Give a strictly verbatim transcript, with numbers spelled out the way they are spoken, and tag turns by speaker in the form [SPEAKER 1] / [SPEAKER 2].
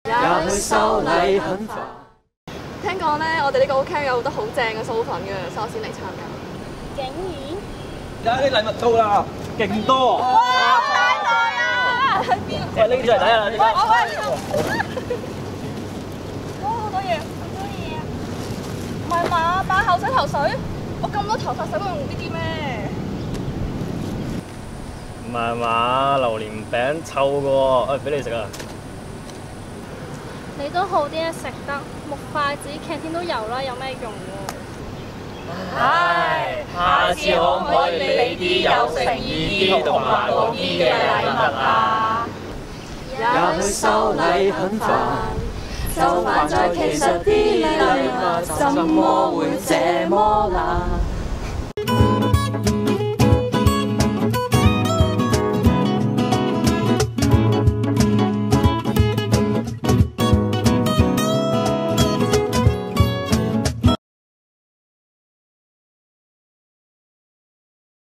[SPEAKER 1] 也許收禮很煩。
[SPEAKER 2] 聽講咧，我哋呢個 camp 有好多好正嘅酥粉嘅，所以我先嚟參加。
[SPEAKER 3] 竟然！
[SPEAKER 4] 而家啲禮物到啦，勁多！
[SPEAKER 3] 哇！太多啦！喺邊啊？
[SPEAKER 4] 喂，拎出嚟睇下啦，呢個。
[SPEAKER 3] 我喺呢度。哇！好多嘢，好多嘢啊！唔係嘛？把口洗頭水？我咁多頭髮使乜用呢啲咩？
[SPEAKER 4] 唔係嘛？榴蓮餅臭嘅喎，誒俾你食啊！
[SPEAKER 3] 你都好啲嘢食得，木筷子劇天都有啦，有咩用喎？
[SPEAKER 1] 唉，下次可唔可以俾啲有誠意啲同環保啲嘅禮物啊？也許收禮很煩，就煩在其實啲禮物怎麼會這麼難？